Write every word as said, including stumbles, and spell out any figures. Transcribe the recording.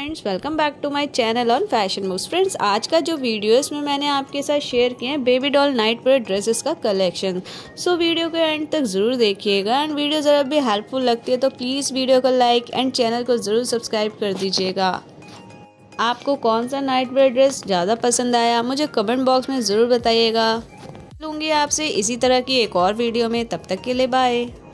Friends, welcome back to my channel on fashion moves. Friends, आज का जो video है इसमें मैंने आपके साथ शेयर किए हैं baby doll nightwear dresses का कलेक्शन। सो वीडियो को एंड तक ज़रूर देखिएगा एंड वीडियो ज़रा भी हेल्पफुल लगती है तो प्लीज़ वीडियो को लाइक एंड चैनल को ज़रूर सब्सक्राइब कर दीजिएगा। आपको कौन सा नाइट वेयर ड्रेस ज़्यादा पसंद आया मुझे कमेंट बॉक्स में ज़रूर बताइएगा। लूँगी आपसे इसी तरह की एक और वीडियो में, तब तक के लिए बाय।